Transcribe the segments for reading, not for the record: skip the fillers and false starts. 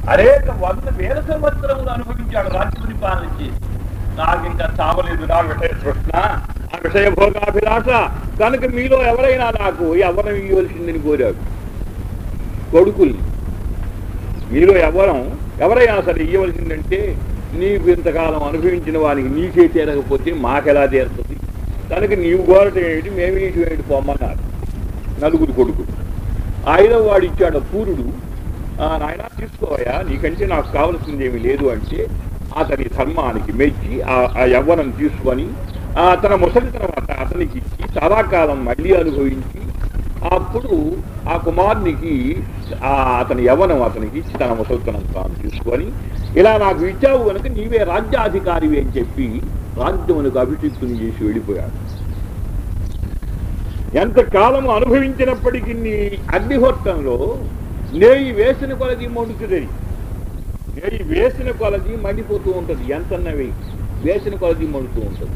అనేక 100,000 సంవత్సరములు అనుభవించాడు రాజ్య పరిపాలన చేసి. నాకు ఇంకా చావలేదు నా విషయ తృష్ణ, ఆ విషయ భోగాభిలాష కనుక మీలో ఎవరైనా నాకు యవ్వనం ఇవ్వవలసిందని కోరాడు. కొడుకుల్ని మీలో ఎవరైనా సరే ఇవ్వవలసిందంటే, నీకు ఇంతకాలం అనుభవించిన వానికి నీకే తీరకపోతే మాకెలా తీరుతుంది, కనుక నీవు కోరటం ఏమిటి, మేమేంటి ఏమిటి పొమ్మన్నారు నలుగురు కొడుకులు. 5వ వాడు ఇచ్చాడు పూరుడు. నాయన తీసుకోవయా, నీకంటే నాకు కావలసింది ఏమీ లేదు అంటే అతని ధర్మానికి మెచ్చి ఆ యవ్వనం తీసుకొని తన ముసలితనం అతనికి ఇచ్చి చాలా కాలం మళ్ళీ అనుభవించి అప్పుడు ఆ కుమారునికి అతని యవ్వనం అతనికి ఇచ్చి తన ముసలితనం తాను తీసుకొని, ఇలా నాకు ఇచ్చావు కనుక నీవే రాజ్యాధికారివి అని చెప్పి రాజ్యమునకు అభిషిక్తుని చేసి వెళ్ళిపోయాడు. ఎంతకాలం అనుభవించినప్పటికీ అగ్నిహోత్రంలో నేయి వేసిన కొలది మండుతుంది. నేయి వేసిన కొలది మండిపోతూ ఉంటుంది. ఎంతన్నవి వేసిన కొలది మండుతూ ఉంటుంది.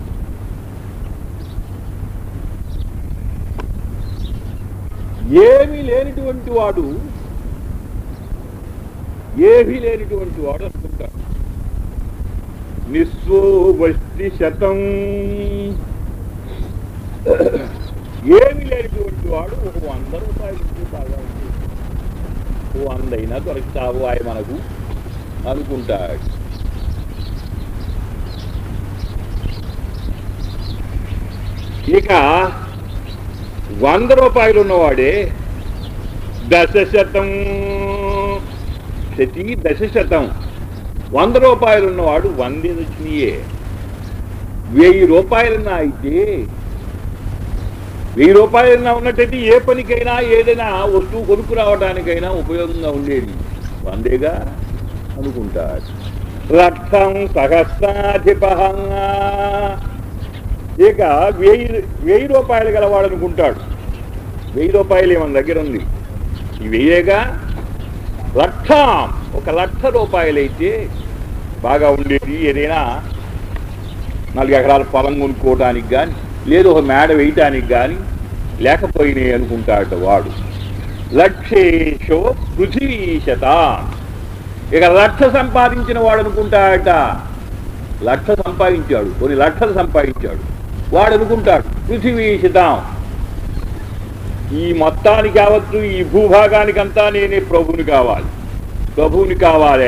ఏమీ లేనిటువంటి వాడు అనుకుంటాడు. నిస్వస్తి శతం, ఏమీ లేనిటువంటి వాడు 100 రూపాయలు బాగా ఉంటుంది, 100 అయినా దొరుకుతావు ఆయన మనకు అనుకుంటాడు. ఇక 100 రూపాయలు ఉన్నవాడే 10 100 రూపాయలు ఉన్నవాడు 100 వచ్చినాయే. 1000 రూపాయలన్నా అయితే 1000 రూపాయలన్నా ఉన్నట్టయితే ఏ పనికైనా ఏదైనా వస్తువు కొనుక్కు రావడానికైనా ఉపయోగంగా ఉండేది 100గా అనుకుంటాడు. లక్షం సహస్రాధిపహంగా, ఇక 1000 రూపాయలు గలవాడు అనుకుంటాడు. 1000 రూపాయలు మన దగ్గర ఉంది, ఈ 1000గా లక్షం, 1,00,000 రూపాయలైతే బాగా ఉండేది. ఏదైనా 4 ఎకరాల పొలం కొనుక్కోవడానికి కానీ లేదు ఒక మేడ వేయటానికి కానీ లేకపోయినాయి అనుకుంటాడు వాడు. లక్షేషో పృథివీశత, ఇక 1,00,000 సంపాదించిన వాడు అనుకుంటాడట. 1,00,000 సంపాదించాడు, కొన్ని లక్షలు సంపాదించాడు వాడు అనుకుంటాడు పృథివీశతం, ఈ మొత్తానికి కావచ్చు ఈ భూభాగానికంతా నేనే ప్రభువుని కావాలి.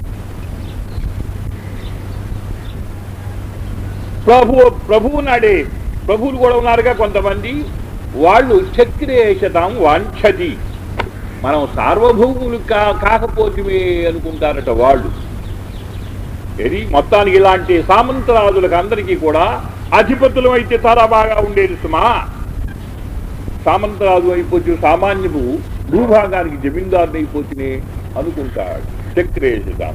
ప్రభువు నాడే ప్రభువులు కూడా ఉన్నారుగా కొంతమంది, వాళ్ళు చక్రేశతం వాంఛతి, మనం సార్వభౌములు కాకపోతే అనుకుంటారట వాళ్ళు. ఇది మొత్తానికి ఇలాంటి సామంతరాజులకు అందరికీ కూడా అధిపతులు అయితే చాలా బాగా ఉండేది సుమా. సామంతరాజు అయిపోతు సామాన్యము భూభాగానికి జమీందారుని అయిపోతేనే అనుకుంటాడు చక్రేశతం.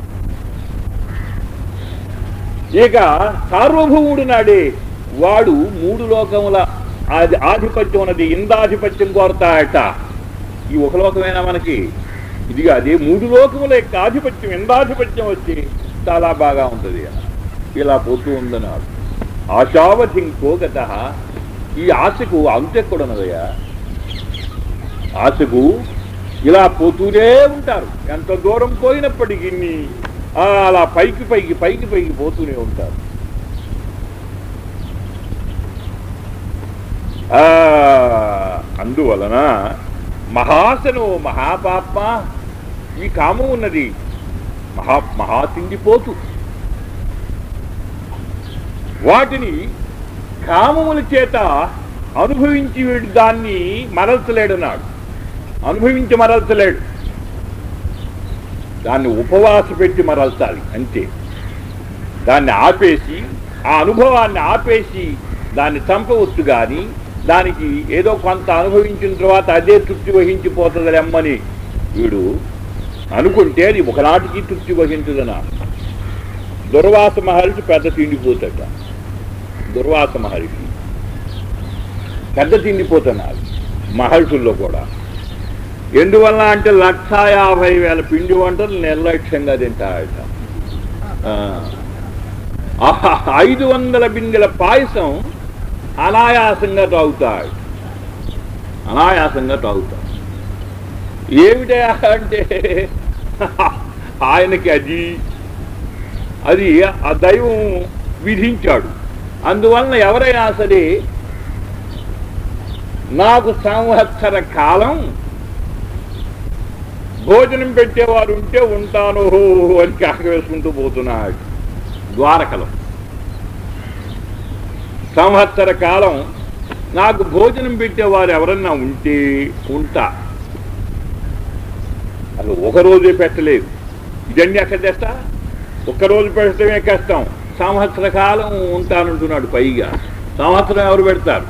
ఇక సార్వభౌముడు నాడే వాడు 3 లోకముల ఆధిపత్యం ఉన్నది, ఇందాధిపత్యం కోరతాడట. ఈ ఒక లోకమైనా మనకి ఇదిగా అదే 3 లోకముల యొక్క ఆధిపత్యం ఇందాధిపత్యం వచ్చి చాలా బాగా ఉంటుంది. ఇలా పోతూ ఉందన్నాడు. ఆశావధింకోగత, ఈ ఆశకు అంతెక్కడున్నదయ్యా. ఆశకు ఇలా పోతూనే ఉంటారు. ఎంత దూరం పోయినప్పటికీ అలా పైకి పోతూనే ఉంటారు. అందువలన మహాసను మహాపాప, ఈ కామం ఉన్నది మహా తిండిపోతు. వాటిని కామముల చేత అనుభవించి వీడు దాన్ని మరల్చలేడన్నాడు. అనుభవించి మరల్చలేడు, దాన్ని ఉపవాస పెట్టి మరల్చాలి అంతే. దాన్ని ఆపేసి, ఆ అనుభవాన్ని ఆపేసి దాన్ని చంపవచ్చు. కానీ దానికి ఏదో కొంత అనుభవించిన తర్వాత అదే తృప్తి వహించిపోతుంది రమ్మని వీడు అనుకుంటే అది ఒకనాటికి తృప్తి వహించదన్నాడు. దుర్వాస మహర్షి పెద్ద తిండిపోతాట. దుర్వాస మహర్షి పెద్ద తిండిపోతున్నారు మహర్షుల్లో కూడా. ఎందువల్ల అంటే 1,50,000 పిండి వంటలు నిర్లక్ష్యంగా తింటాడట. 500 బిందెల పాయసం అనాయాసంగా తాగుతాడు. ఏమిటా అంటే ఆయనకి అది ఆ దైవం విధించాడు. అందువలన ఎవరైనా సరే నాకు సంవత్సర కాలం భోజనం పెట్టేవారు ఉంటే ఉంటాను అని కేక వేసుకుంటూ పోతున్నాడు ద్వారకలో. సంవత్సర కాలం నాకు భోజనం పెట్టేవారు ఎవరన్నా ఉంటే ఉంటా. అసలు ఒకరోజే పెట్టలేదు. ఇదన్నీ ఎక్కడ తెస్తా? ఒక్కరోజు పెట్టడమే కష్టం. సంవత్సర కాలం ఉంటానంటున్నాడు. పైగా సంవత్సరం ఎవరు పెడతారు?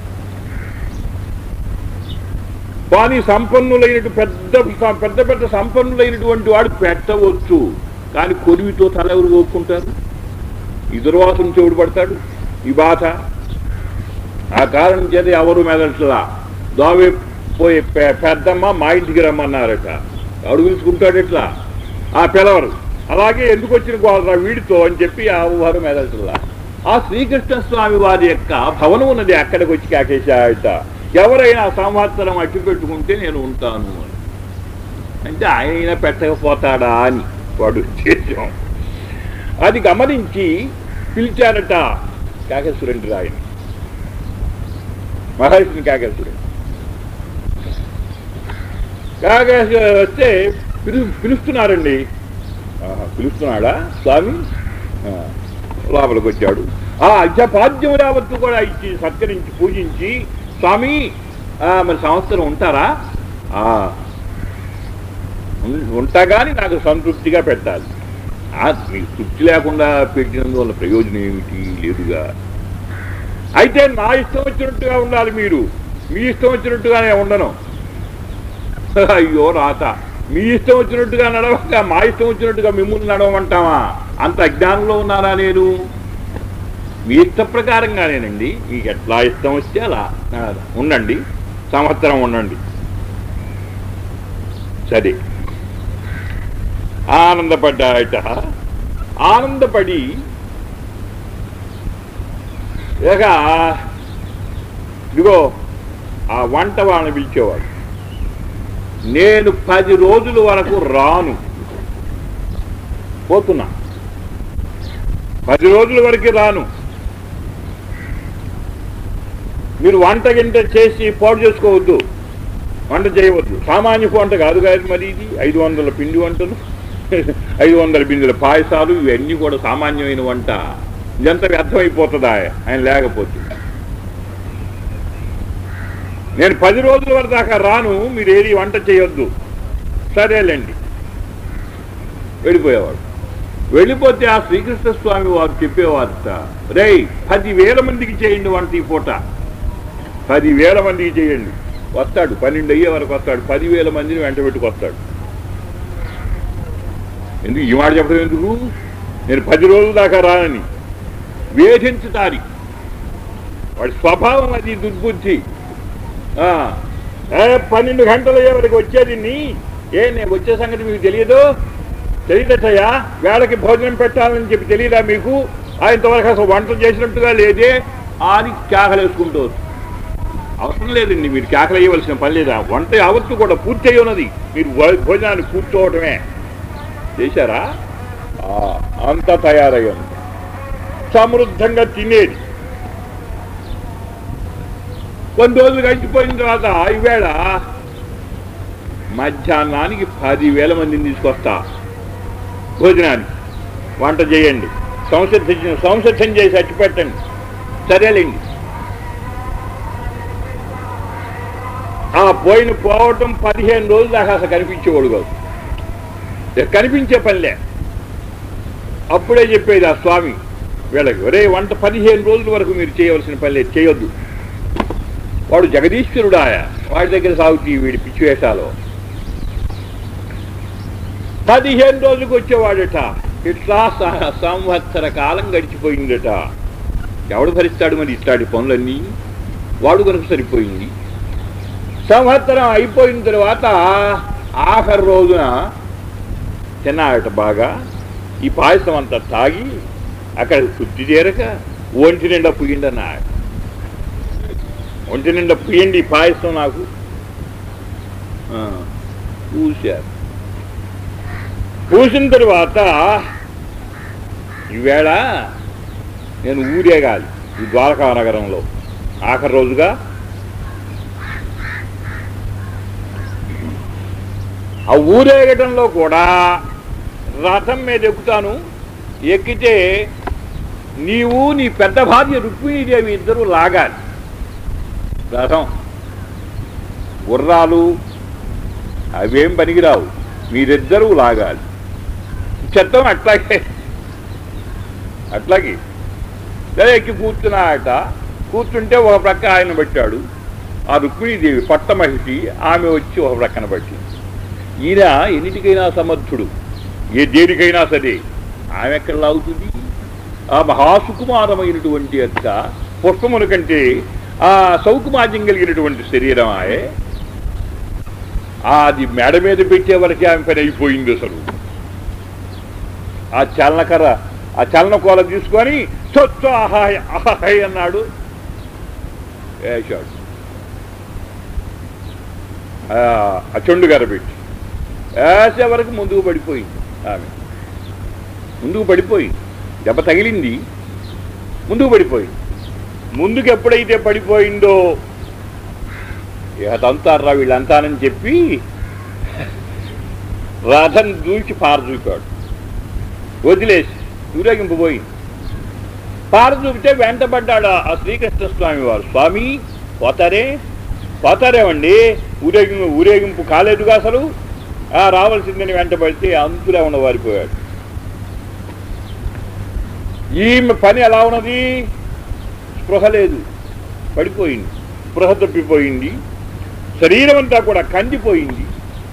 కానీ సంపన్నులైనటు పెద్ద పెద్ద సంపన్నులైనటువంటి వాడు పెట్టవచ్చు. కానీ కొరివితో తల ఎవరు కోరుకుంటారు? ఈ దుర్వాసన చెవుడు పడతాడు ఈ బాధ. ఆ కారణం చేత ఎవరు మెదట్లా. దోవే పోయి పెద్దమ్మ మా ఇంటికి రమ్మన్నారట. ఎవడు పిలుచుకుంటాడు ఎట్లా? ఆ పిలవరు. అలాగే ఎందుకు వచ్చిన గోదరా వీడితో అని చెప్పి ఎవరు మెదట్లా. ఆ శ్రీకృష్ణ స్వామి వారి యొక్క భవనం ఉన్నది, అక్కడికి వచ్చి కాకేశాయట. ఎవరైనా సంవత్సరం అట్టి పెట్టుకుంటే నేను ఉంటాను అని. అంటే ఆయన పెట్టకపోతాడా అని వాడు ఉద్దేశం. అది గమనించి పిలిచారట కాకేశ్వరుడి రాయని, మహర్షిని కాకేశ్వరుడు. కాకేశ్వర వస్తే పిలుస్తున్నారండి. పిలుస్తున్నాడా స్వామి? లోపలికి వచ్చాడు. అర్ఘ్యపాద్యం రావత్తు కూడా ఇచ్చి సత్కరించి పూజించి, స్వామి మరి సంవత్సరం ఉంటారా? ఉంటా కానీ నాకు సంతృప్తిగా పెట్టాలి. మీకు తృప్తి లేకుండా పెట్టినందువల్ల ప్రయోజనం ఏమిటి? లేదుగా. అయితే నా ఇష్టం వచ్చినట్టుగా ఉండాలి, మీరు మీ ఇష్టం వచ్చినట్టుగానే ఉండను. అయ్యో రాత, మీ ఇష్టం వచ్చినట్టుగా నడవక మా ఇష్టం వచ్చినట్టుగా మిమ్మల్ని నడవమంటావా? అంత అజ్ఞానంలో ఉన్నారా నేను? మీ ఇష్ట ప్రకారంగానేనండి. మీకు ఎట్లా ఇష్టం వస్తే అలా ఉండండి, సంవత్సరం ఉండండి. సరే ఆనందపడ్డాయట. ఆనందపడి ఇదిగో ఆ వంట వాళ్ళని పిలిచేవాడు. నేను 10 రోజుల వరకు రాను, పోతున్నా. 10 రోజుల వరకు రాను. మీరు వంట గింట చేసి పాడు చేసుకోవద్దు, వంట చేయవద్దు. సామాన్య వంట కాదు కాదు మరి ఇది. 500 పిండి వంటలు, 500 బిందెల పాయసాలు, ఇవన్నీ కూడా సామాన్యమైన వంట. ఇదంతా వ్యర్థమైపోతుందా ఆయన లేకపోతే? నేను 10 రోజుల వరకు దాకా రాను, మీరు ఏది వంట చేయొద్దు. సరేలేండి. వెళ్ళిపోయేవాడు. వెళ్ళిపోతే ఆ శ్రీకృష్ణ స్వామి వారు చెప్పేవారట, రేయ్ 10,000 మందికి చేయండి వంట ఈ పూట. 10,000 మందికి చేయండి. వస్తాడు 12 అయ్యే వరకు వస్తాడు. 10,000 మందిని వెంట పెట్టుకొస్తాడు. ఎందుకు ఈ మాట చెప్పడం ఎందుకు? నేను 10 రోజుల దాకా రానని వేధించుతారి. వాడి స్వభావం అది, దుర్బుద్ధి. 12 గంటలు అయ్యే వరకు వచ్చేది. నేను వచ్చే సంగతి మీకు తెలియదటయ్యా. వేళకి భోజనం పెట్టాలని చెప్పి తెలియదా మీకు? ఆయనతోవరకు అసలు వంట చేసినట్టుగా లేదే అని కేకలేసుకుంటూ అవసరం లేదండి. మీరు కేకలు వేయవలసిన పని లేదా. వంట యావత్తు కూడా పూర్తి అయి ఉన్నది. మీరు భోజనాన్ని కూర్చోవటమే. చేశారా? అంతా తయారయ్యింది. సమృద్ధంగా తినేది. కొన్ని రోజులు గడిచిపోయిన తర్వాత ఈవేళ మధ్యాహ్నానికి 10,000 మందిని తీసుకొస్తా భోజనానికి. వంట చేయండి, సంసిద్ధం చేసి అట్టి పెట్టండి. సరేలేండి. పోవటం 15 రోజులు దాకా అసలు కనిపించేవాడు కాదు. కనిపించే పనిలే. అప్పుడే చెప్పేది ఆ స్వామి వీళ్ళకి, ఒరే వంట 15 రోజుల వరకు మీరు చేయవలసిన పని లేదు, చేయొద్దు. వాడు జగదీశ్వరుడాయ, వాడి దగ్గర సాగుతీ వీడి పిచ్చి వేషాలు. 15 రోజులకు వచ్చేవాడట. ఇట్లా సంవత్సర కాలం గడిచిపోయిందట. ఎవడు భరిస్తాడు మరి ఇట్లాంటి పనులన్నీ? వాడు కనుక సరిపోయింది. సంవత్సరం అయిపోయిన తర్వాత ఆఖరి రోజున తిన్నాడట బాగా. ఈ పాయసం అంతా తాగి అక్కడ శుద్ధి చేరక ఒంటి నిండా పుయ్యండన్నాడు. ఒంటి నిండా పుయ్యండి ఈ పాయసం నాకు. చూశారు. పూసిన తరువాత ఈవేళ నేను ఊరేగాలి ఈ ద్వారకా నగరంలో ఆఖరి రోజుగా. ఆ ఊరేగటంలో కూడా రథం మీద ఎక్కుతాను. ఎక్కితే నీవు నీ పెద్ద భార్య రుక్మిణీదేవి ఇద్దరు లాగాలి రథం. గుర్రాలు అవేం పనికిరావు, మీరిద్దరూ లాగాలి. చెత్తం అట్లాగే సరే ఎక్కి కూర్చున్నాయట. కూర్చుంటే ఒక ప్రక్క ఆయన పెట్టాడు. ఆ రుక్మిణీదేవి పట్టమహిషి, ఆమె వచ్చి ఒక ప్రక్కన పట్టింది. ఈయన ఎన్నిటికైనా సమర్థుడు, ఏ దేనికైనా సరే. ఆమె ఎక్కడ లాగుతుంది? ఆ మహాసుకుమారమైనటువంటి యొక్క పుష్పముల కంటే ఆ సౌకుమార్యం కలిగినటువంటి శరీరం ఆయే. అది మెడ మీద పెట్టే వరకు ఆమె పని అయిపోయింది అసలు. ఆ చలనకర్ర, ఆ చలన కోల తీసుకొని చొచ్చు ఆహాయ్ ఆహాయ్ అన్నాడు, వేశాడు. ఆ చెండు గారు పెట్టి వేసే వరకు ముందుకు పడిపోయింది. ఆమె ముందుకు పడిపోయింది, దెబ్బ తగిలింది, ముందుకు పడిపోయింది. ముందుకు ఎప్పుడైతే పడిపోయిందో ఇక తంతారా వీళ్ళంతానని చెప్పి రథం దూచి పారచూపాడు. వదిలేసి ఊరేగింపుపోయింది. పారచూపితే వెంటబడ్డాడు ఆ శ్రీకృష్ణ స్వామి వారు. స్వామి పోతారేమండి, ఊరేగింపు కాలేదుగా అసలు, రావాల్సిందని వెంటబడితే అంతులే వారిపోయాడు. ఈమె పని ఎలా ఉన్నది? స్పృహ లేదు, పడిపోయింది, స్పృహ తప్పిపోయింది, శరీరం అంతా కూడా కందిపోయింది,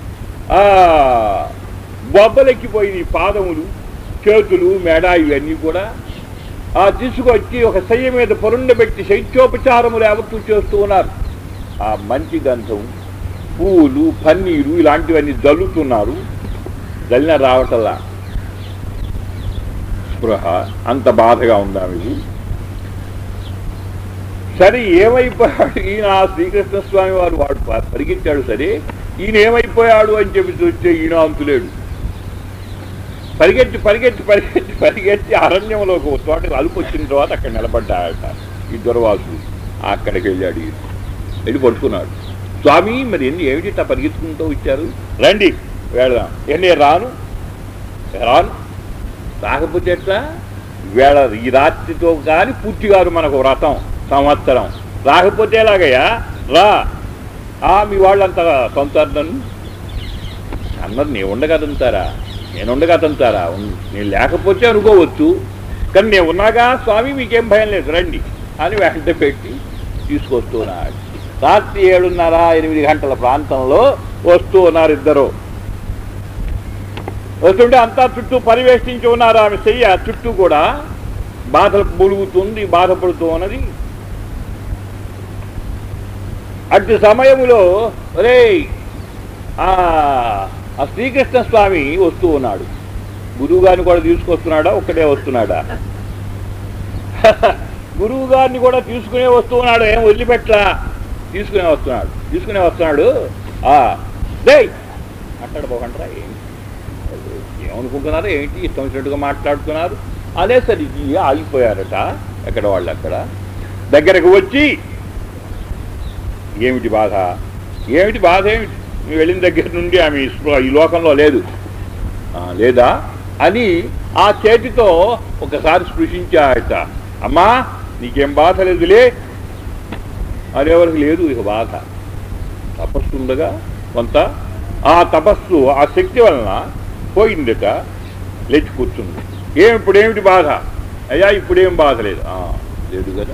బొబ్బలెక్కిపోయింది, పాదములు, చేతులు, మెడ ఇవన్నీ కూడా. తీసుకొచ్చి ఒక శయ్య మీద పొరుండబెట్టి శైత్యోపచారములు యావత్తు చేస్తూ ఉన్నారు. ఆ మంచి గంధం, పూలు, పన్నీరు ఇలాంటివన్నీ జల్లుతున్నారు. జల్లిన రావటల్లా స్పృహ. అంత బాధగా ఉందా మీకు? సరే ఏమైపోయాడు ఈయన? శ్రీకృష్ణ స్వామి వారు పరిగెత్తాడు. సరే ఈయన ఏమైపోయాడు అని చెప్పి చూస్తే ఈయన అంతులేడు. పరిగెత్తి అరణ్యంలోకి తోటకు అలుపు వచ్చిన తర్వాత అక్కడ నిలబడ్డాయట ఈ దుర్వాసుడు. అక్కడికి వెళ్ళాడు, వెళ్ళి పడుకున్నాడు. స్వామి మరి ఏమిటి పరిగెత్తుకుంటూ వచ్చారు? రండి వెళదాం. రాను రాకపోతే ఎట్లా? వేళ ఈ రాత్రితో కానీ పూర్తిగారు మనకు వ్రతం సంవత్సరం. రాకపోతే ఎలాగయ్యా? రా, మీ వాళ్ళంతా సంతారను అన్నది. నేను ఉండగదంతారా? నేను లేకపోతే అనుకోవచ్చు, కానీ నేను ఉన్నాగా స్వామి, మీకేం భయం లేదు, రండి అని వెంట పెట్టి తీసుకొస్తున్నాడు. రాత్రి 7:30-8 గంటల ప్రాంతంలో వస్తూ ఉన్నారు ఇద్దరు. వస్తుంటే అంతా చుట్టూ పరివేష్టించి ఉన్నారు. ఆమె చెయ్య చుట్టూ కూడా బాధలు ములుగుతుంది, బాధపడుతూ ఉన్నది. అట్టి సమయములో రే ఆ శ్రీకృష్ణ స్వామి వస్తూ ఉన్నాడు. గురువు గారిని కూడా తీసుకొస్తున్నాడా? ఒక్కడే వస్తున్నాడా? గురువు గారిని కూడా తీసుకునే వస్తూ ఉన్నాడు. ఏం వదిలిపెట్టలా, తీసుకునే వస్తున్నాడు. డే అట్టాడు పోకంటారా? ఏమనుకుంటున్నారో ఏంటి, ఇష్టం వచ్చినట్టుగా మాట్లాడుతున్నారు. అనేసరికి ఆగిపోయారట ఎక్కడ వాళ్ళు అక్కడ. దగ్గరకు వచ్చి ఏమిటి బాధ ఏమిటి నువ్వు వెళ్ళిన దగ్గర నుండి ఆమె ఈ లోకంలో లేదు లేదా అని ఆ చేతితో ఒకసారి స్పృశించాయట. అమ్మా నీకేం బాధ లేదులే అనేవరకు లేదు ఇక బాధ. తపస్సు ఉండగా కొంత ఆ తపస్సు ఆ శక్తి వలన పోయిందట. లేచి కూర్చుంది. ఇప్పుడేమిటి బాధ? అయ్యా ఇప్పుడేం బాధ లేదు. లేదు కదా.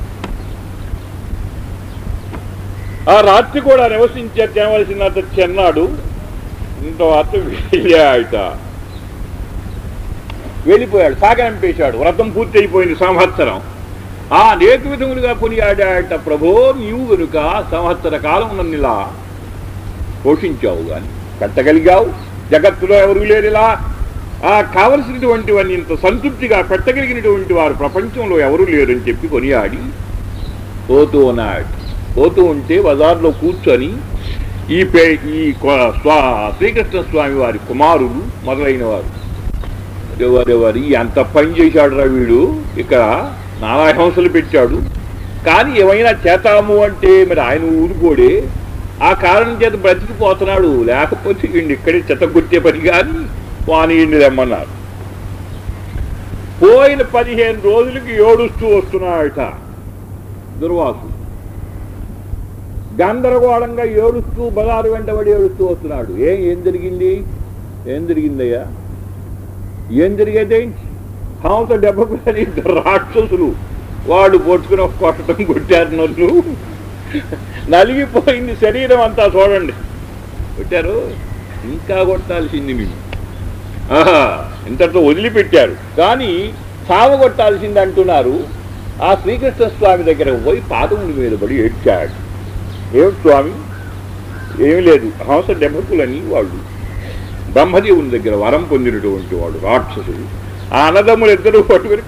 ఆ రాత్రి కూడా తినవలసినంత చెన్నాడు. తర్వాత వెళ్ళిపోయాడు, సాగనంపేశాడు. వ్రతం పూర్తి అయిపోయింది సంవత్సరం. అనేక విధములుగా కొనియాడాట. ప్రభో నీవు కనుక సంవత్సర కాలం నన్నిలా పోషించావు, కానీ పెట్టగలిగావు. జగత్తులో ఎవరు లేరిలా కావలసినటువంటివన్నీ ఇంత సంతృప్తిగా పెట్టగలిగినటువంటి వారు ప్రపంచంలో ఎవరు లేరని చెప్పి కొనియాడి పోతూ ఉన్నాడు. పోతూ ఉంటే బజార్లో కూర్చొని ఈ శ్రీకృష్ణ స్వామి వారి కుమారులు మొదలైన వారు ఎవరెవరి ఎంత పని చేశాడు వీడు, ఇక్కడ నానాహంసలు పెట్టాడు, కానీ ఏమైనా చేతాము అంటే మరి ఆయన ఊరుకోడే, ఆ కారణం చేత బ్రతికిపోతున్నాడు, లేకపోతే వీడిని ఇక్కడే చెత్తగుట్టే పని కానీ వాణిని రమ్మన్నారు. పోయిన 15 రోజులకి ఏడుస్తూ వస్తున్నాడట దుర్వాసు. గందరగోళంగా ఏడుస్తూ బజారు వెంటబడి ఏడుస్తూ వస్తున్నాడు. ఏం జరిగిందయ్యా, ఏం జరిగేదేంటి? హంస దెబ్బకు రాక్షసులు వాడు పొట్టుకుని కొట్టడం కొట్టారు, నన్ను నలిగిపోయింది శరీరం అంతా. చూడండి కొట్టారు, ఇంకా కొట్టాల్సింది మీరు, ఇంతటితో వదిలిపెట్టారు, కానీ సావగొట్టాల్సింది అంటున్నారు. ఆ శ్రీకృష్ణ స్వామి దగ్గర పోయి పాదముల మీద పడి ఏడ్చాడు. ఏమిటి స్వామి? ఏమి లేదు, హంస దెబ్బకులని వాళ్ళు బ్రహ్మదేవుని దగ్గర వరం పొందినటువంటి వాడు రాక్షసుడు. ఆ అన్నదమ్ములు ఇద్దరు పట్టుకుని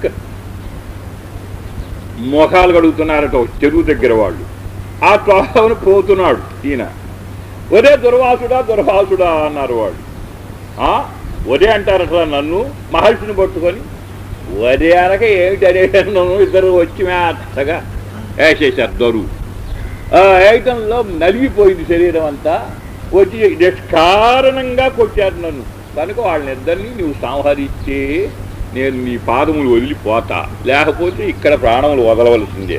మోకాలు కడుగుతున్నారట చెరువు దగ్గర వాళ్ళు. ఆ త్రోవను పోతున్నాడు ఈయన. ఒరే దుర్వాసుడా అన్నారు వాళ్ళు. ఒరే అంటారట నన్ను, మహర్షిని పట్టుకొని. ఒరే అనక ఏమిటి అరేను, ఇద్దరు వచ్చి మేత్తగా వేసేశారు దొరువు. ఏటంలో నలిగిపోయింది శరీరం అంతా. వచ్చి నిష్కారణంగా కొట్టారు నన్ను, కనుక వాళ్ళనిద్దరినీ నువ్వు సంహరిస్తే నేను నీ పాదములు వదిలిపోతా, లేకపోతే ఇక్కడ ప్రాణములు వదలవలసిందే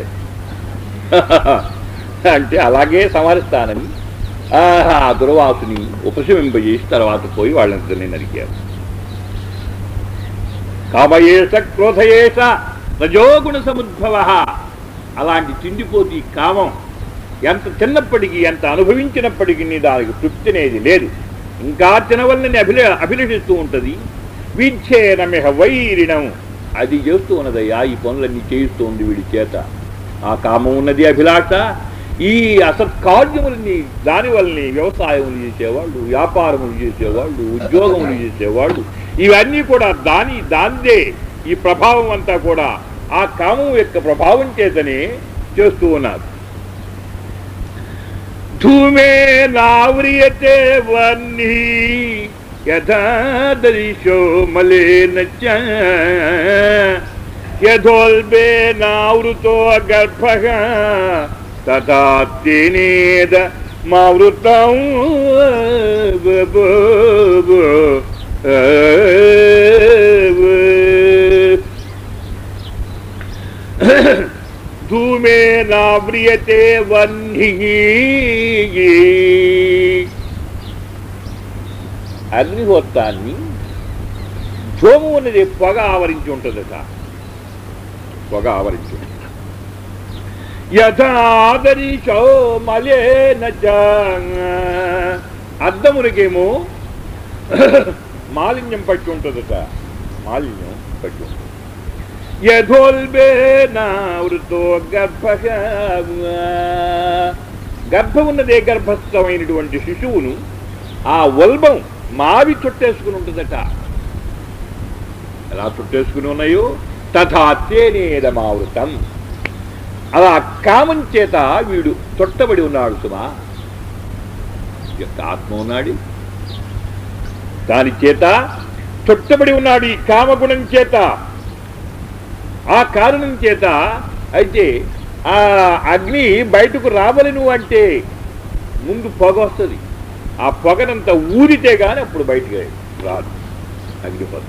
అంటే అలాగే సంహరిస్తానని ఆ దుర్వాసుని ఉపశమింపజేసి తర్వాత పోయి వాళ్ళనిద్దరినీ నరికారు. కామయేష క్రోధయేష రజోగుణ సముద్భవ. అలాంటి తిండిపోతి కామం ఎంత తిన్నప్పటికీ, ఎంత అనుభవించినప్పటికీ దానికి తృప్తి అనేది లేదు, ఇంకా తినవల్లని అభిలషిస్తూ ఉంటుంది. విచ్ఛేనమిహ వైరిణం, అది చేస్తూ ఉన్నదయ్యా, ఈ పనులన్నీ చేయిస్తూ ఉంది వీడి చేత. ఆ కామం ఉన్నది, అభిలాష. ఈ అసత్కార్యములని దానివల్ని వ్యవసాయములు చేసేవాళ్ళు, వ్యాపారములు చేసేవాళ్ళు, ఉద్యోగములు చేసేవాళ్ళు, ఇవన్నీ కూడా దాందే. ఈ ప్రభావం అంతా కూడా ఆ కామం యొక్క ప్రభావం చేతనే చేస్తూ ఉన్నారు. ధూమే నావ్రియతే వన్నీ యథాదరిశో మలేన చ యథోల్బేనావృతో గర్భః తథా తేనేద మావృతం. ధూమే నావ్రియతే వన్నిః, అగ్నిహోత్రాన్ని ధూము అనేది పొగ ఆవరించి ఉంటుందట, పొగ ఆవరించి ఉంటుంది. యథాదరిశో మలేన చ, అద్దములకేమో మాలిన్యం పట్టి ఉంటుందట, మాలిన్యం పట్టి ఉంటుంది. యథోల్బేనావృతో గర్భః, గర్భం ఉన్నదే గర్భస్థమైనటువంటి శిశువును ఆ వల్బం మావి చుట్టేసుకుని ఉంటుందట. ఎలా చుట్టేసుకుని ఉన్నాయో తథా తేనేదమావృతం, అలా కామం చేత వీడు తొట్టబడి ఉన్నాడు సుమా. యొక్క ఆత్మ ఉన్నాడు, దాని చేత తొట్టబడి ఉన్నాడు ఈ కామగుణం చేత. ఆ కారణం చేత అయితే ఆ అగ్ని బయటకు రావలను అంటే ముందు పొగ వస్తుంది, ఆ పొగనంతా ఊరితే కానీ అప్పుడు బయటకు రాదు అగ్నిపొగ.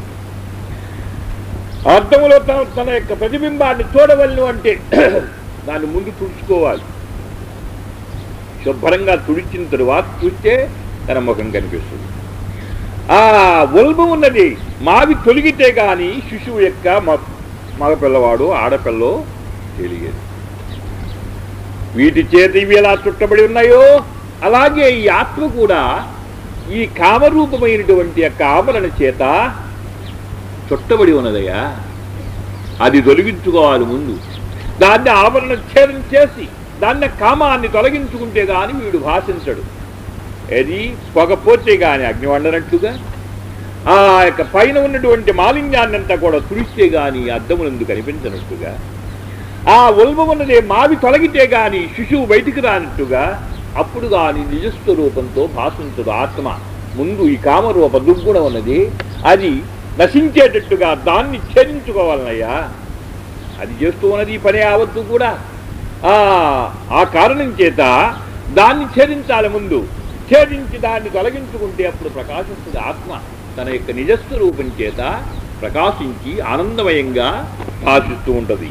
అర్థంలో తన యొక్క ప్రతిబింబాన్ని చూడవలను అంటే దాన్ని ముందు తుడుచుకోవాలి. శుభ్రంగా తుడిచిన తరువాత చూస్తే తన ముఖం కనిపిస్తుంది. ఆ ఉల్బం ఉన్నది మావి తొలగితే కానీ శిశువు యొక్క మగపిల్లవాడు ఆడపిల్లో తెలియదు. వీటి చేత ఇవి ఎలా చుట్టబడి ఉన్నాయో అలాగే ఈ ఆత్మ కూడా ఈ కామరూపమైనటువంటి యొక్క ఆవరణ చేత చుట్టబడి ఉన్నదయ్యా. అది తొలగించుకోవాలి ముందు. దాన్ని ఆవరణ ఛేదం చేసి దాన్ని కామాన్ని తొలగించుకుంటే గాని వీడు భాషించడు. అది పొగపోతే గాని అగ్ని వండనట్టుగా ఆ యొక్క పైన ఉన్నటువంటి మాలిన్యాన్ని అంతా కూడా తుడిస్తే గాని అద్దములందు కనిపించినట్టుగా, ఆ ఉల్బం ఉన్నదే మావి తొలగితే గాని శిశువు బయటికి రానట్టుగా అప్పుడు కానీ నిజస్వరూపంతో భాషించదు ఆత్మ. ముందు ఈ కామరూప దుర్గుణం ఉన్నది, అది నశించేటట్టుగా దాన్ని ఛేదించుకోవాలనయ్యా. అది చేస్తూ ఉన్నది ఈ పని యావత్తు కూడా. ఆ కారణం చేత దాన్ని ఛేదించాలి. ముందు ఛేదించి దాన్ని తొలగించుకుంటే అప్పుడు ప్రకాశిస్తుంది ఆత్మ. తన యొక్క నిజస్వరూపం చేత ప్రకాశించి ఆనందమయంగా భాషిస్తూ ఉంటుంది.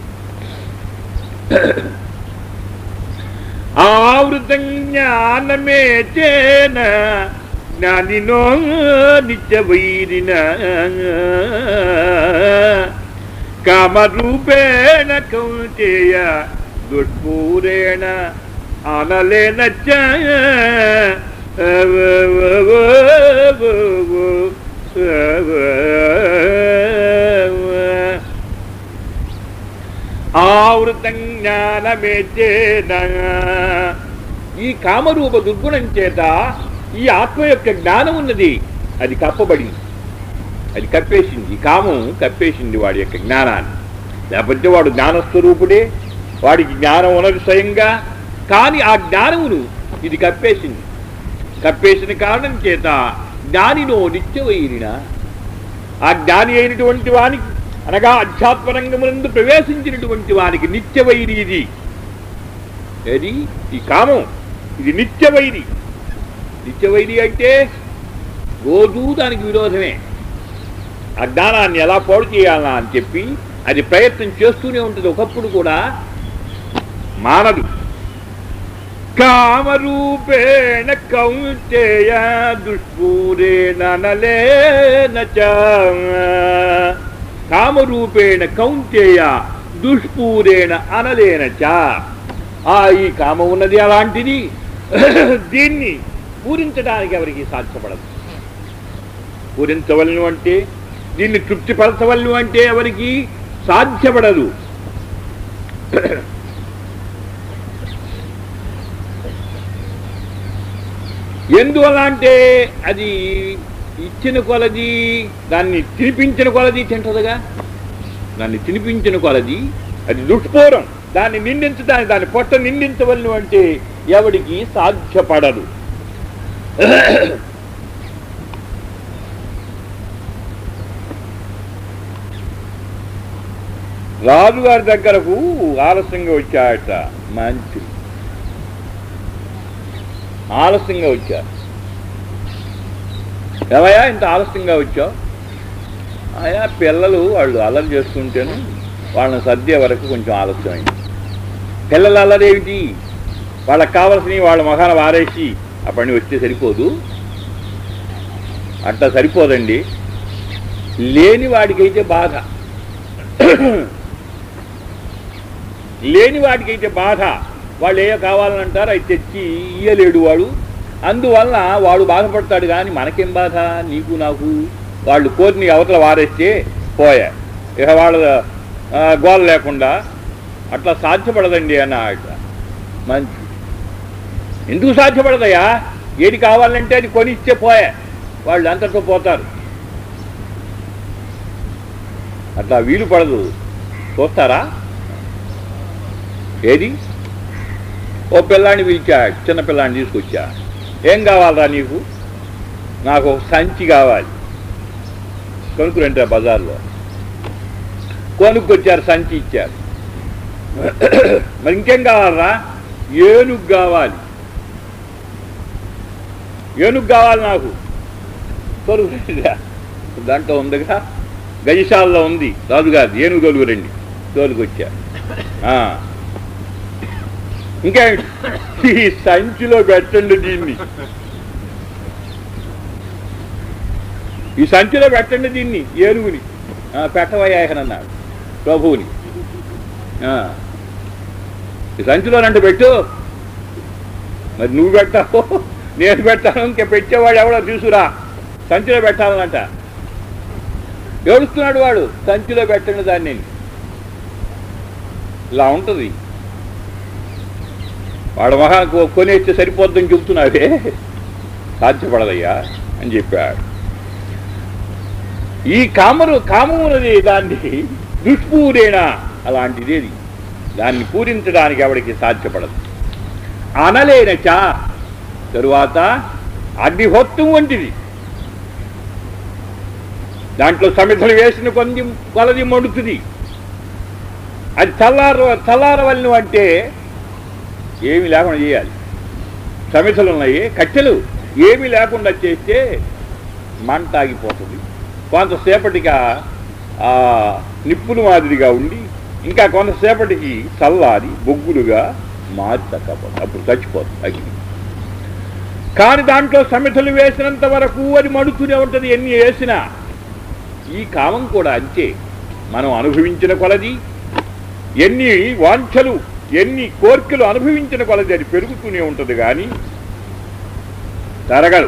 ఆవృతం జ్ఞానమే చేన జ్ఞానినో నిత్యవైరిన కామరూపేణ కౌంతేయ దుష్పూరేణ అనలేన ఆవృతం జ్ఞానమేచేన. ఈ కామరూప దుర్గుణం చేత ఈ ఆత్మ యొక్క జ్ఞానం ఉన్నది, అది కప్పబడింది, అది కప్పేసింది. కామం కప్పేసింది వాడి యొక్క జ్ఞానాన్ని. లేకపోతే వాడు జ్ఞానస్వరూపుడే, వాడికి జ్ఞానం ఉన్నది స్వయంగా. కానీ ఆ జ్ఞానమును ఇది కప్పేసింది. కప్పేసిన కారణం చేత జ్ఞానినో నిత్యవైరిన, ఆ జ్ఞాని అయినటువంటి వానికి అనగా అధ్యాత్మరంగమునందు ప్రవేశించినటువంటి వానికి నిత్యవైరి ఇది. ఏది ఈ కామం, ఇది నిత్యవైరి. నిత్యవైరి అంటే రోజూ దానికి విరోధమే. ఆ జ్ఞానాన్ని ఎలా పాడు చేయాలా అని చెప్పి అది ప్రయత్నం చేస్తూనే ఉంటుంది. ఒకప్పుడు కూడా మానదు. కామరూపేణ కౌంతేయ దుష్పూరేణ నలేన చ. కామరూపేణ కౌంతేయ దుష్పూరేణ అనలేన చ. ఈ కామం ఉన్నది అలాంటిది, దీన్ని పూరించడానికి ఎవరికి సాధ్యపడదు. పూరించవలను అంటే, దీన్ని తృప్తిపరచవలను అంటే ఎవరికి సాధ్యపడదు. ఎందువల్ల అంటే అది ఇచ్చిన కొలది, దాన్ని తినిపించిన కొలది తింటదుగా. దాన్ని తినిపించిన కొలది అది దుష్పూరం. దాన్ని నిందించడానికి, దాని పొట్ట నిందించవలను అంటే ఎవడికి సాధ్యపడదు. రాజుగారి దగ్గరకు ఆలస్యంగా వచ్చాయట మంచి. ఆలస్యంగా వచ్చారు. ఏమయ్యా ఇంత ఆలస్యంగా వచ్చావు? ఆయా పిల్లలు వాళ్ళు అల్లరి చేస్తుంటేను వాళ్ళని సర్దే వరకు కొంచెం ఆలస్యమైంది. పిల్లలు అల్లరేమిటి, వాళ్ళకి కావాల్సినవి వాళ్ళ మొఖాన వారేసి ఆ పని వస్తే సరిపోదు. అట్లా సరిపోదండి. లేని వాడికైతే బాధ, లేని వాడికైతే బాధ. వాళ్ళు ఏయో కావాలంటారు, అవి తెచ్చి ఇయ్యలేడు వాడు. అందువలన వాడు బాధపడతాడు. కానీ మనకేం బాధ, నీకు నాకు. వాళ్ళు కోరిని అవతల వారేస్తే పోయా, ఇక వాళ్ళ గోల లేకుండా. అట్లా సాధ్యపడదండి అన్న. అట్లా మంచి ఎందుకు సాధ్యపడదయా? ఏది కావాలంటే అది కొనిస్తే పోయా, వాళ్ళు అంతతో పోతారు. అట్లా వీలు పడదు. చూస్తారా? ఏది ఓ పిల్లాన్ని పిలిచా, చిన్న పిల్లాన్ని తీసుకొచ్చా. ఏం కావాలరా నీకు? నాకు ఒక సంచి కావాలి. కొనుక్కురంటే బజార్లో కొనుక్కొచ్చారు, సంచి ఇచ్చారు. మరి ఇంకేం కావాలరా? ఏనుగు కావాలి. ఏనుగు కావాలి నాకు. తోలుకురండిరా, దాంట్లో ఉందిగా, గజశాలలో ఉంది రాజుగారి. ఏనుగు తోలుకురండి. తోలుకొచ్చారు. ఇంకా ఈ సంచిలో పెట్టండి దీన్ని, ఈ సంచిలో పెట్టండి దీన్ని, ఏనుగుని. పెట్టవయ్యాయనన్నాడు ప్రభువుని. ఈ సంచిలోనంటే పెట్టు. మరి నువ్వు పెట్టావు, నేను పెట్టాను, ఇంకా పెట్టేవాడు ఎవడో తీసుకురా. సంచిలో పెట్టాలనంట. ఏడుస్తున్నాడు వాడు. సంచిలో పెట్టండి దాన్ని. ఇలా ఉంటుంది. వాడు మహా కొనేస్తే సరిపోద్దని చెబుతున్నావే, సాధ్యపడదయ్యా అని చెప్పాడు. ఈ కామమునది దాన్ని దుష్పూరేణ అలాంటిదేది, దాన్ని పూరించడానికి ఎవడికి సాధ్యపడదు. అనలేనచ తరువాత అగ్నిహోత్రం వంటిది. దాంట్లో సమిధలు వేసిన కొలది మండుతుంది. అది చల్లారవలను అంటే ఏమి లేకుండా చేయాలి. సమిధలు ఉన్నాయి, కట్టెలు ఏమీ లేకుండా చేస్తే మంట ఆగిపోతుంది. కొంతసేపటిగా నిప్పులు మాదిరిగా ఉండి ఇంకా కొంతసేపటికి చల్లారి బొగ్గులుగా మారి తక్కపోతుంది. అప్పుడు చచ్చిపోతుంది అగ్ని. కానీ దాంట్లో సమిధలు వేసినంత వరకు అది మడుతూనే ఉంటుంది ఎన్ని వేసినా. ఈ కామం కూడా అంతే. మనం అనుభవించిన కొలది, ఎన్ని వాంఛలు ఎన్ని కోర్కెలు అనుభవించిన కొలది అది పెరుగుతూనే ఉంటుంది కానీ తరగదు.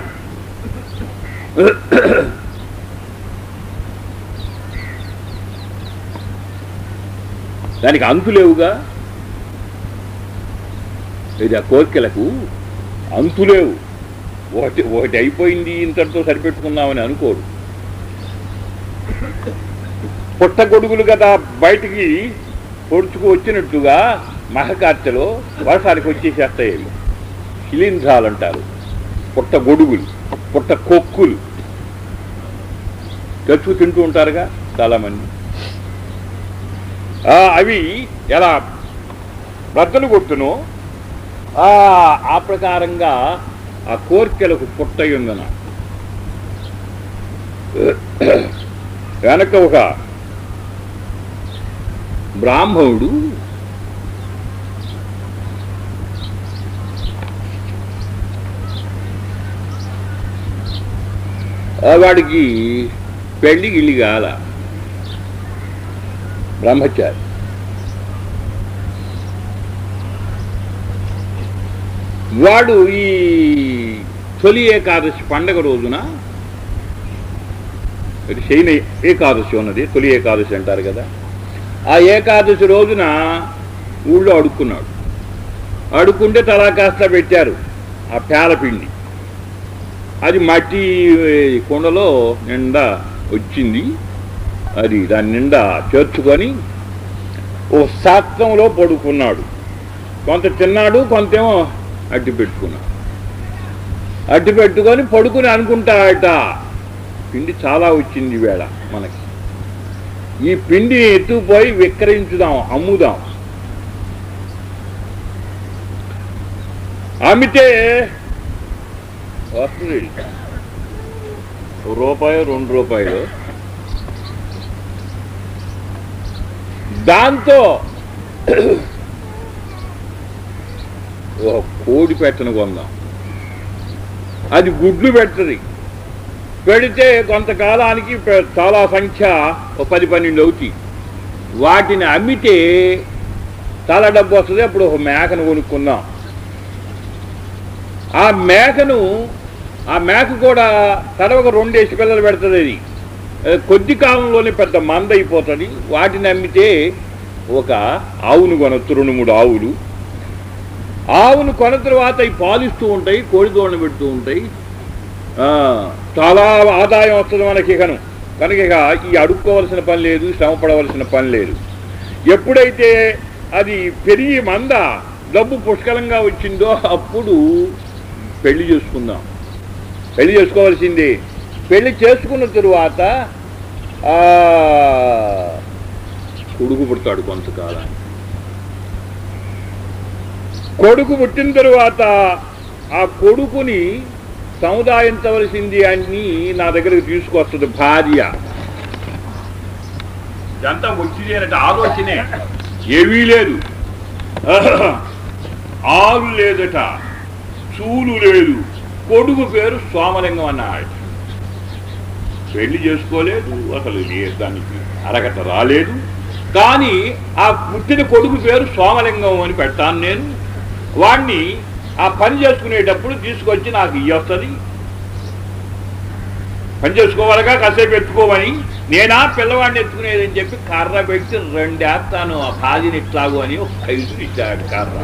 దానికి అంతులేవుగా. ఇది ఆ కోర్కెలకు అంతులేవు. ఒకటి అయిపోయింది ఇంతటితో సరిపెట్టుకున్నామని అనుకోరు. పుట్టగొడుగులు కదా బయటికి పొడుచుకు వచ్చినట్టుగా మహకార్తెలో వర్షానికి వచ్చేసేస్తాయి. శిలీంధ్రాలు అంటారు. పుట్టగొడుగులు, పుట్ట కొక్కులు తెచ్చుకు తింటూ ఉంటారుగా చాలామంది. అవి ఎలా బద్దలు కొట్టునో ఆ ప్రకారంగా ఆ కోర్కెలకు పుట్టయుందన. వెనక ఒక బ్రాహ్మణుడు వాడికి పెళ్లి గిళ్ళి కాల, బ్రహ్మచారి. వాడు ఈ తొలి ఏకాదశి పండగ రోజున, శయన ఏకాదశి ఉన్నది, తొలి ఏకాదశి అంటారు కదా, ఆ ఏకాదశి రోజున ఊళ్ళో అడుక్కున్నాడు. అడుక్కుంటే తలా కాస్త పెట్టారు ఆ పేలపిండి. అది మట్టి కుండలో నిండా వచ్చింది. అది దాని నిండా చేర్చుకొని ఓ శాస్త్రంలో పడుకున్నాడు. కొంత తిన్నాడు, కొంతేమో అడ్డు పెట్టుకున్నాడు. అడ్డు పెట్టుకొని పడుకుని అనుకుంటాడట, పిండి చాలా వచ్చింది వేళ మనకి, ఈ పిండిని ఎత్తుకుపోయి విక్రయించుదాం, అమ్ముదాం. అమ్మితే వస్తుంది రూపాయో 2 రూపాయలు. దాంతో కోడి పెట్టను కొందాం. అది గుడ్లు పెడుతుంది. పెడితే కొంతకాలానికి చాలా సంఖ్య 10-12 అవుతాయి. వాటిని అమ్మితే చాలా డబ్బు వస్తుంది. అప్పుడు ఒక మేకను కొనుక్కుందాం. ఆ మేక కూడా తడవక 2 పిల్లలు పెడుతుంది. అది కొద్ది కాలంలోనే పెద్ద మంద అయిపోతుంది. వాటిని అమ్మితే ఒక ఆవును కొనొచ్చు, 2-3 ఆవులు. ఆవును కొన్న తర్వాత అవి పాలిస్తూ ఉంటాయి, కోడి దోణ పెడుతూ ఉంటాయి. చాలా ఆదాయం వస్తుంది మనకి. కనుక ఈ అడుక్కోవలసిన పని లేదు, శ్రమ పడవలసిన పని లేదు. ఎప్పుడైతే అది పెరిగి మంద డబ్బు పుష్కలంగా వచ్చిందో అప్పుడు పెళ్లి చేసుకుందాం. పెళ్లి చేసుకోవాల్సిందే. పెళ్లి చేసుకున్న తరువాత కొడుకు పుడతాడు. కొంతకాలం కొడుకు పుట్టిన తరువాత ఆ కొడుకుని సముదాయించవలసింది అని నా దగ్గరకు తీసుకొస్తుంది భార్య. ఇదంతా వచ్చింది ఆలోచనే. ఏమీ లేదు, ఆలు లేదట, చూలు లేదు. కొడుకు పేరు సోమలింగం అన్నాడు. పెళ్లి చేసుకోలేదు, అసలు దానికి అరగత రాలేదు. కానీ ఆ పుట్టిన కొడుకు పేరు సోమలింగం అని పెడతాను నేను. వాణ్ణి ఆ పని చేసుకునేటప్పుడు తీసుకొచ్చి నాకు ఇయ్యొస్తుంది. పని చేసుకోవాలిగా, కాసేపు ఎత్తుకోమని. నేనా పిల్లవాడిని ఎత్తుకునేదని చెప్పి కర్ర పెట్టి 2 వేస్తాను ఆ భార్యని ఇట్లాగు అని ఒక 5 ఇచ్చాడు కర్ర.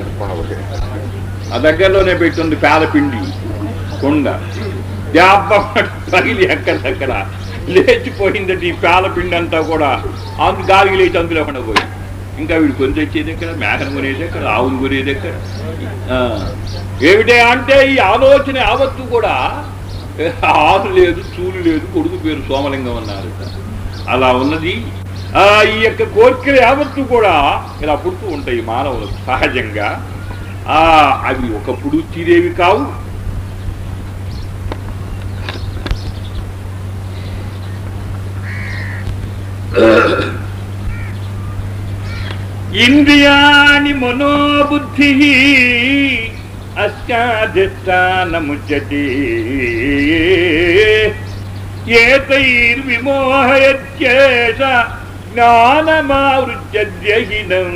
ఆ దగ్గరలోనే పెట్టింది పేదపిండి కుండ. దెబ్బ తగిలి ఎక్కడెక్కడ లేచిపోయిందట ఈ పేలపిండి అంతా కూడా. గాలికి లేచి అందులో కూడా పోయింది. ఇంకా వీడు కొని తెచ్చేది ఎక్కడ, మేకను కొనేది ఎక్కడ, ఆవును కొనేది ఎక్కడ? ఏమిటే అంటే ఈ ఆలోచన యావత్తు కూడా ఆరు లేదు, చూలు లేదు, కొడుకు పేరు సోమలింగం అన్నారు. అలా ఉన్నది. ఈ యొక్క కోరికలు యావత్తు కూడా ఇలా పుడుతూ ఉంటాయి మానవులకు సహజంగా. అవి ఒకప్పుడు తీరేవి కావు. ఇంద్రియాణి మనోబుద్ధి అష్టాధిష్టానముచ్యతే ఏతైర్విమోహయత్యేష జ్ఞానమావృత్యద్యహినం.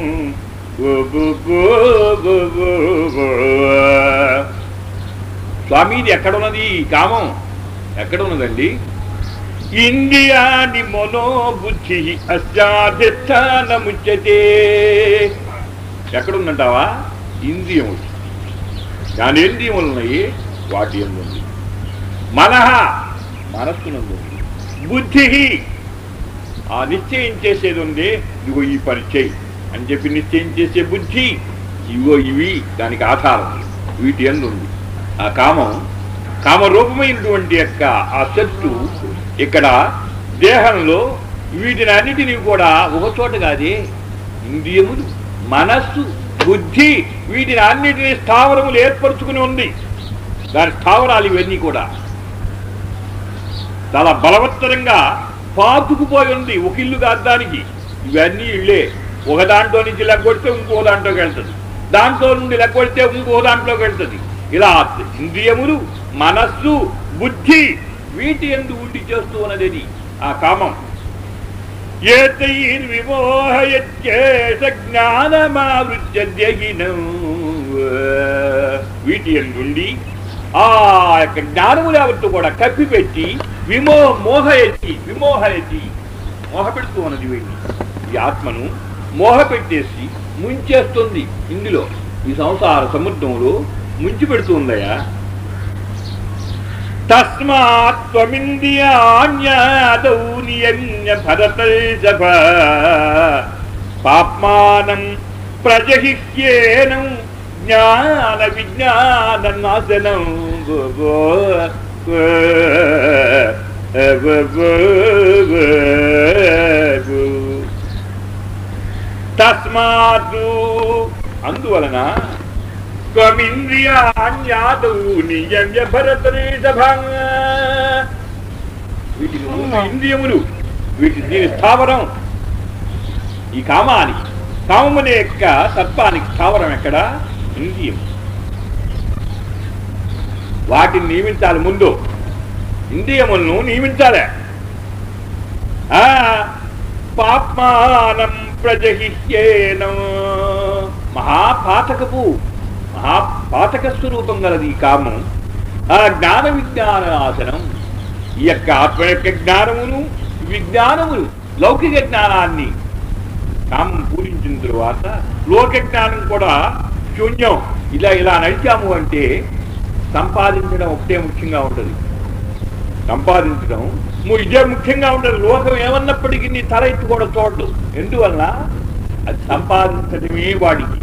స్వామి, ఇది ఎక్కడున్నది? ఈ కామం ఎక్కడున్నదండి? ఇంద్రియాణి మనోబుద్ధి అష్టాధిష్టానముచ్యతే. ఎక్కడుందంటావా? ఇంద్రియములు, జ్ఞానేంద్రియములు ఉన్నాయి, వాటి యందు ఉంది. మనః, మనస్సునందు ఉంది. బుద్ధి, ఆ నిశ్చయం చేసేది ఉంది. ఇదిగో ఈ పని చేయి అని చెప్పి నిశ్చయం చేసే బుద్ధి, ఇవో ఇవి దానికి ఆధారం, వీటి యందు ఉంది. ఆ కామం, కామరూపమైనటువంటి యొక్క ఆ శక్తు ఇక్కడ దేహంలో వీటిని అన్నిటినీ కూడా ఒకచోట కాదే, ఇంద్రియములు, మనస్సు, బుద్ధి, వీటిని అన్నిటినీ స్థావరములు ఏర్పరచుకుని ఉంది. దాని స్థావరాలు ఇవన్నీ కూడా చాలా బలవత్తరంగా పాతుకుపోయి ఉంది. ఒక ఇల్లు కాదు దానికి, ఇవన్నీ ఇళ్ళే. ఒక దాంట్లో నుంచి లెగ్గొడితే ఇంకో దాంట్లోకి వెళ్తుంది, దాంట్లో నుండి లెగ్గొడితే ఇంకో దాంట్లోకి వెళ్తుంది. ఇలా ఇంద్రియములు, మనస్సు, బుద్ధి, వీటి యందు ఉండి చేస్తూ ఉన్నది ఆ కామం. ఏతైర్విమోహయత్యేష జ్ఞానమావృత్యద్యహినం. వీటి యందుండి ఆ యొక్క జ్ఞానములు యావత్తు కూడా కప్పిపెట్టి మోహయతి మోహపెడుతూ ఉన్నది. వీటిని, ఈ ఆత్మను మోహపెట్టేసి ముంచేస్తుంది. ఇందులో ఈ సంసార సముద్రంలో ముంచి పెడుతుందయా. తస్మాత్ త్వమింద్రియాణ్యాదౌ నియమ్య భరతర్షభ పాప్మానం ప్రజహిష్యేనం జ్ఞాన విజ్ఞాన నాశనం. తస్మాత్, అందువలన త్వమింద్రియాణ్యాదౌ నియమ్య భరతర్షభ, వీటిని ఇంద్రియములు, దీని స్థావరం ఈ కామానికి. కామమునే యొక్క తత్వానికి స్థావరం ఎక్కడ? ఇంద్రియం. వాటిని నియమించాలి. ముందు ఇంద్రియములను నియమించాలి. పాప్మానం ప్రజహిష్యేనం, మహాపాతక స్వరూపం గలది ఈ కామం. ఆ జ్ఞాన విజ్ఞాన నాశనం. ఈ యొక్క ఆత్మ యొక్క జ్ఞానమును, విజ్ఞానములు, లౌకిక జ్ఞానాన్ని కామం పూరించిన తరువాత లోక జ్ఞానం కూడా శూన్యం. ఇలా నడిచాము అంటే సంపాదించడం ఒకటే ముఖ్యంగా ఉంటుంది. సంపాదించడం ఇదే ముఖ్యంగా ఉంటుంది. లోకం ఏమన్నప్పటికీ నీ తల ఎత్తి కూడా చూడదు. ఎందువల్ల? అది సంపాదించడమే వాడికి.